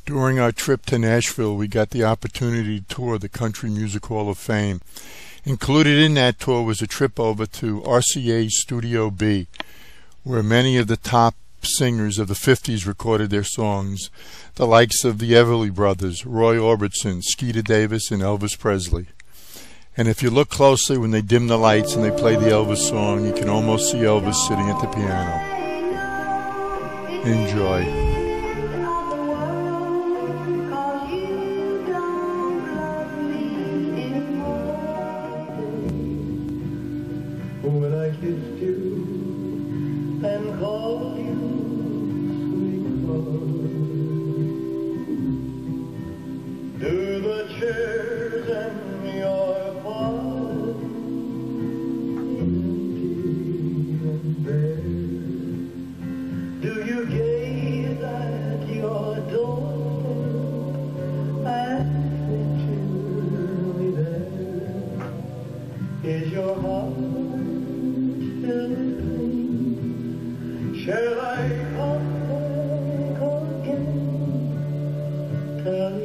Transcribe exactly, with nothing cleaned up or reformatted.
During our trip to Nashville, we got the opportunity to tour the Country Music Hall of Fame. Included in that tour was a trip over to R C A Studio B, where many of the top singers of the fifties recorded their songs, the likes of the Everly Brothers, Roy Orbison, Skeeter Davis, and Elvis Presley. And if you look closely, when they dim the lights and they play the Elvis song, you can almost see Elvis sitting at the piano. Enjoy. When I kissed you and called you sweetheart, do the chairs in your parlor empty and bare? Do you gaze at your door and picture me there? Is your heart shall I come back again? Tell